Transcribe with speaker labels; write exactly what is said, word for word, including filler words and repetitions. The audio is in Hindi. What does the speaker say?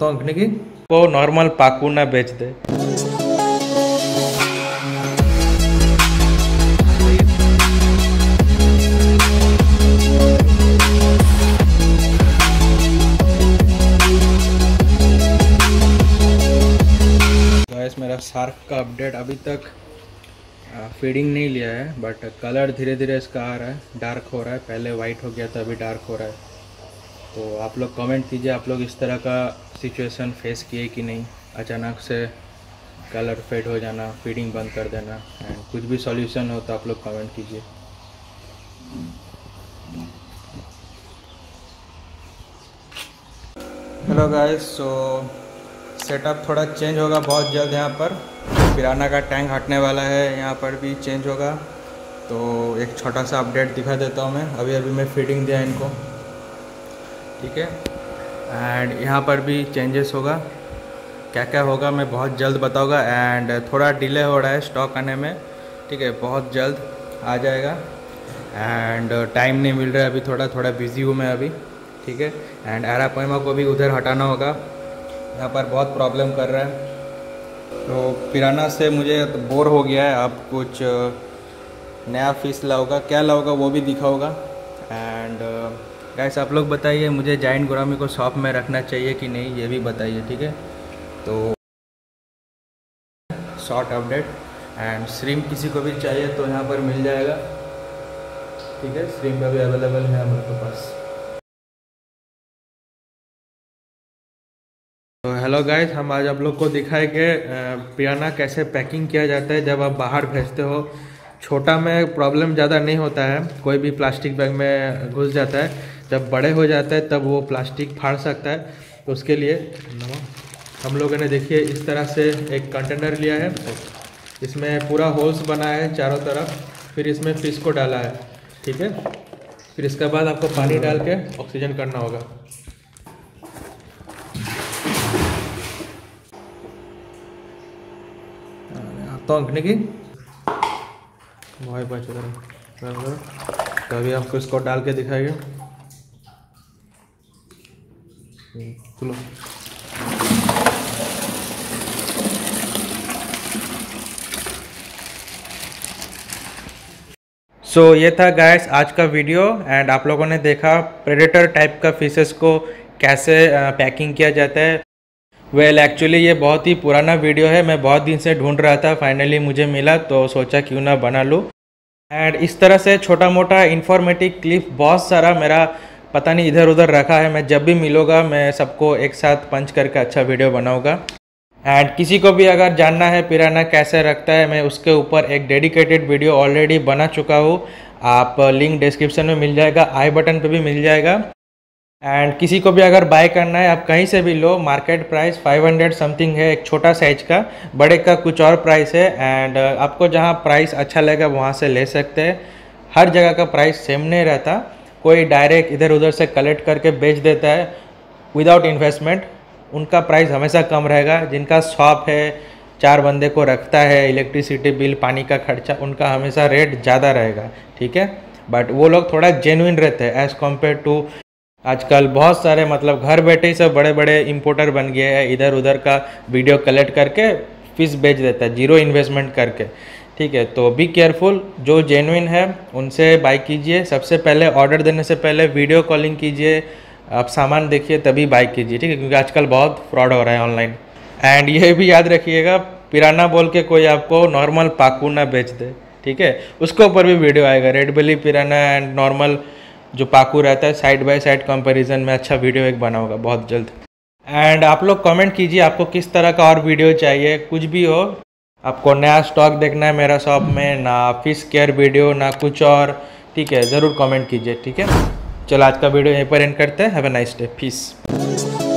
Speaker 1: तो अंकने की वो नॉर्मल पाकू ना बेच दे। गाइस मेरा शार्क का अपडेट अभी तक फीडिंग नहीं लिया है, बट कलर धीरे धीरे इसका आ रहा है, डार्क हो रहा है। पहले वाइट हो गया था, अभी डार्क हो रहा है। तो आप लोग कमेंट कीजिए, आप लोग इस तरह का सिचुएशन फेस किए कि नहीं, अचानक से कलर फेड हो जाना, फीडिंग बंद कर देना, एंड कुछ भी सॉल्यूशन हो तो आप लोग कमेंट कीजिए। हेलो गाइस, सो सेटअप थोड़ा चेंज होगा बहुत जल्द। यहाँ पर पिराना का टैंक हटने वाला है, यहाँ पर भी चेंज होगा। तो एक छोटा सा अपडेट दिखा देता हूँ मैं। अभी अभी मैं फीडिंग दिया इनको, ठीक है। एंड यहाँ पर भी चेंजेस होगा, क्या क्या होगा मैं बहुत जल्द बताऊँगा। एंड थोड़ा डिले हो रहा है स्टॉक आने में, ठीक है, बहुत जल्द आ जाएगा। एंड टाइम नहीं मिल रहा है अभी, थोड़ा थोड़ा बिजी हूँ मैं अभी, ठीक है। एंड एरापोइमा को भी उधर हटाना होगा, यहाँ पर बहुत प्रॉब्लम कर रहा है। तो पिराना से मुझे तो बोर हो गया है, अब कुछ नया फिश लाऊंगा, क्या लाऊंगा वो भी दिखाऊंगा। एंड गाइस आप लोग बताइए, मुझे जायंट गोरामी को शॉप में रखना चाहिए कि नहीं, ये भी बताइए, ठीक है। तो शॉर्ट अपडेट। एंड श्रिम्प किसी को भी चाहिए तो यहाँ पर मिल जाएगा, ठीक है। श्रिम्प अभी अवेलेबल है हमारे पास। तो हेलो गाइस, हम आज आप लोग को दिखाएंगे पिराना कैसे पैकिंग किया जाता है जब आप बाहर भेजते हो। छोटा में प्रॉब्लम ज़्यादा नहीं होता है, कोई भी प्लास्टिक बैग में घुस जाता है। जब बड़े हो जाता है तब वो प्लास्टिक फाड़ सकता है। तो उसके लिए हम लोगों ने देखिए इस तरह से एक कंटेनर लिया है, इसमें पूरा होल्स बनाया है चारों तरफ। फिर इसमें फिश को डाला है, ठीक है। फिर इसके बाद आपको पानी डाल के ऑक्सीजन करना होगा। तो अंकने की भाई पाँच तो अभी आपको इसको डाल के दिखाएंगे। चलो सो so, ये था गाइस आज का वीडियो। एंड आप लोगों ने देखा प्रेडेटर टाइप का फिशेस को कैसे पैकिंग किया जाता है। वेल well, एक्चुअली ये बहुत ही पुराना वीडियो है, मैं बहुत दिन से ढूंढ रहा था, फाइनली मुझे मिला तो सोचा क्यों ना बना लूँ। एंड इस तरह से छोटा मोटा इन्फॉर्मेटिव क्लिप बहुत सारा मेरा पता नहीं इधर उधर रखा है। मैं जब भी मिलूँगा मैं सबको एक साथ पंच करके अच्छा वीडियो बनाऊँगा। एंड किसी को भी अगर जानना है पिराना कैसे रखता है, मैं उसके ऊपर एक डेडिकेटेड वीडियो ऑलरेडी बना चुका हूँ। आप लिंक डिस्क्रिप्शन में मिल जाएगा, आई बटन पे भी मिल जाएगा। एंड किसी को भी अगर बाय करना है आप कहीं से भी लो, मार्केट प्राइस पाँच सौ समथिंग है एक छोटा साइज का, बड़े का कुछ और प्राइस है। एंड आपको जहाँ प्राइस अच्छा लगेगा वहाँ से ले सकते हैं। हर जगह का प्राइस सेम नहीं रहता, कोई डायरेक्ट इधर उधर से कलेक्ट करके बेच देता है विदाउट इन्वेस्टमेंट, उनका प्राइस हमेशा कम रहेगा। जिनका शॉप है, चार बंदे को रखता है, इलेक्ट्रिसिटी बिल, पानी का खर्चा, उनका हमेशा रेट ज़्यादा रहेगा, ठीक है। बट वो लोग थोड़ा जेन्युइन रहते हैं एज़ कम्पेयर टू आजकल बहुत सारे, मतलब घर बैठे ही सब बड़े बड़े इंपोर्टर बन गए हैं, इधर उधर का वीडियो कलेक्ट करके फिश बेच देता है जीरो इन्वेस्टमेंट करके, ठीक है। तो बी केयरफुल, जो जेन्युइन है उनसे बाय कीजिए। सबसे पहले ऑर्डर देने से पहले वीडियो कॉलिंग कीजिए, आप सामान देखिए तभी बाय कीजिए, ठीक है, क्योंकि आजकल बहुत फ्रॉड हो रहा है ऑनलाइन। एंड ये भी याद रखिएगा, पिराना बोल के कोई आपको नॉर्मल पाकू ना बेच दे, ठीक है। उसके ऊपर भी वीडियो आएगा, red belly piranha and normal जो पाकू रहता है, साइड बाय साइड कंपैरिजन में अच्छा वीडियो एक बना होगा बहुत जल्द। एंड आप लोग कमेंट कीजिए आपको किस तरह का और वीडियो चाहिए, कुछ भी हो। आपको नया स्टॉक देखना है मेरा शॉप में, ना फिश केयर वीडियो ना कुछ और, ठीक है, ज़रूर कमेंट कीजिए, ठीक है। चलो आज का वीडियो यहीं पर एंड करते हैं। Have a nice day, piece.